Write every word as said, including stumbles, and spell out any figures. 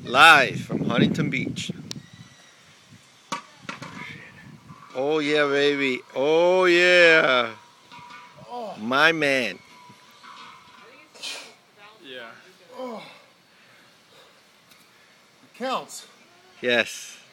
Live from Huntington Beach. Oh yeah, baby. Oh yeah. Oh. My man. Yeah. Oh. Counts. Yes.